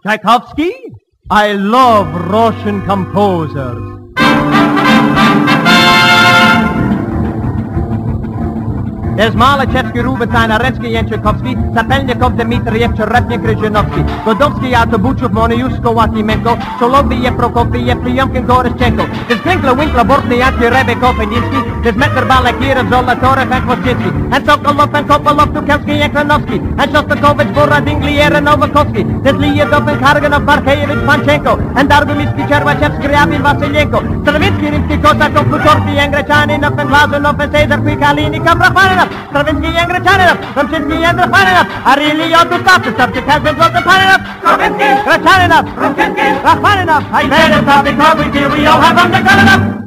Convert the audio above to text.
Tchaikovsky? I love Russian composers. There's Malachevsky, Rubinstein, Arensky, and Tchaikovsky, Sapelnikov, Dmitriev, Cherepnik, Rezhinovsky, Godovsky, Autobuchov, Moneyushko, Wakimenko, Soloviev, Prokofiev, Triumkin, Goroschenko. There's Klinkler, Winkler, Bortniansky, Rebekov, and Yinsky. There's Metler, Balakirov, Zolotarev, and Kvoschinsky, and Sokolov, and Kopolov, Tukelsky, and Kranovsky, and Shostakovich, Borodinglier, and Novakovsky. There's Lyadov, and Karganov, Barkeyevich, Panchenko, and Dargumisky, Chervachevsky, Ryabin, Vasilyenko. Stravinsky, Rimsky, Kosakov, Plutorky, and Grechaninov, and Glazunov, and Cesar Kvikalinikov, Rachmaninov. Stravinsky and Grachaninov, Rumchinsky and Rachmaninov. I really ought to stop. The subject has been brought to Paninov. Stravinsky, Grachaninov, Rumchinsky, Rachmaninov. I better stop because we feel we all have undergone enough.